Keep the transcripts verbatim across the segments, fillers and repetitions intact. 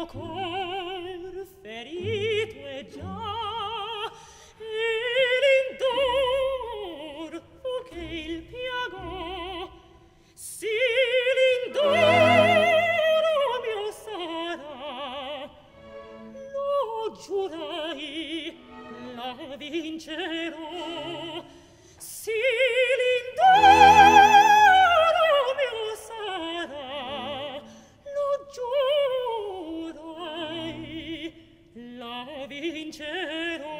cor ferito è già, e l'indor fu che il piagò, sì l'indoro mio sarà, lo giurai, la vincerò, sì l'indoro mio sarà, lo giurai, la vincerò.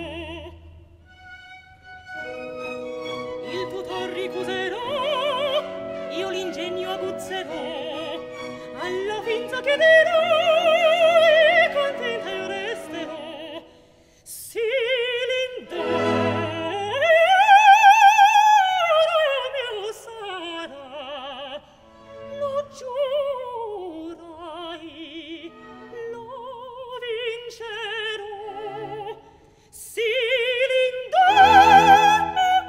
Il tutor ricuserò, io l'ingegno aguzzerò, alla finza chiederò e contenta io resterò, sì l'indoro mio sarà, lo giurai, lo vincerò, sì l'indoro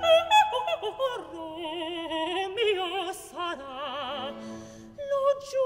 mio sarà, lo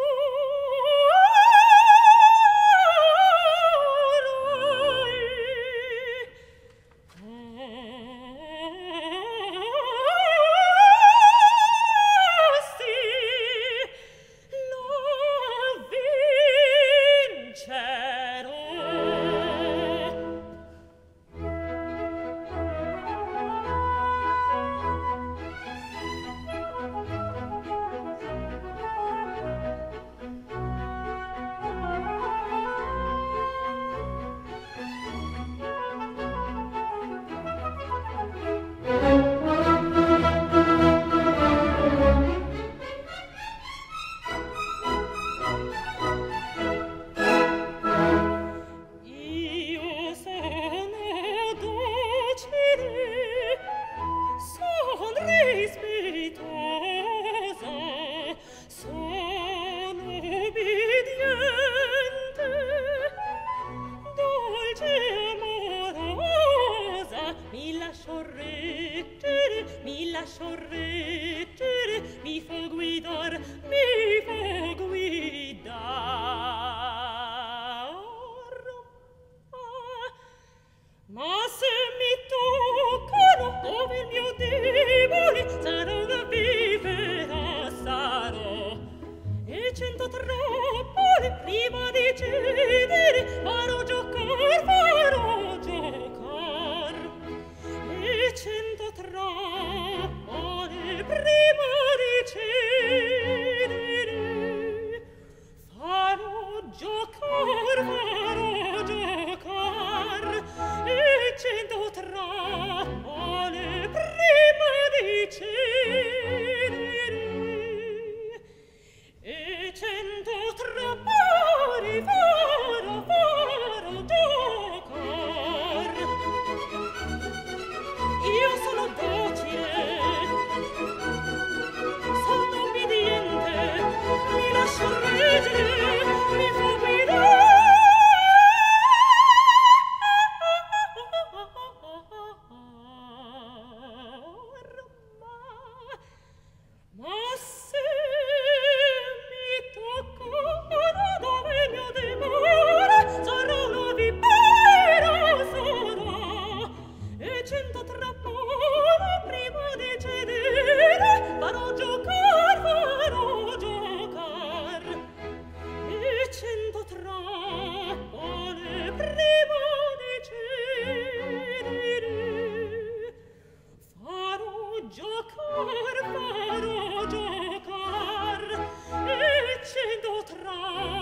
io sono docile, son rispettosa, sono obbediente, dolce e amorosa, mi lascio reggere, mi lascio reggere, mi fa guidar, mi fa guidar. Ma se mi toccano dove il mio debole sarà una vivera sarò, e cento trappole prima di cedere farò giocar, farò giocar, e cento trappole prima di cedere farò giocar, farò giocar, e cento trappole prima di cedere, e cento trappole farò, farò giocar. Io sono docile, sono obbediente, mi lascio reggere, mi fa guidare. Ma se mi toccano dove il mio demore sarà una vipera sarà, e cento trappole prima di cedere farò giocar, farò giocar, e cento trappole prima di cedere farò giocar, farò giocar, e cento trappole